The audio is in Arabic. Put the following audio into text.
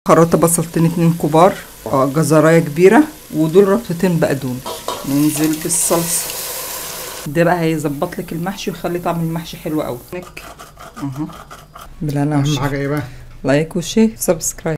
خراطة بصلتين 2 كبار، جزرايه كبيره، ودول ربطتين بقدونس. ننزل بالصلصه. ده بقى هيظبط لك المحشي ويخلي طعم المحشي حلو قوي. اهو بالهنا اهم حاجه ايه بقى؟ لايك وشير سبسكرايب.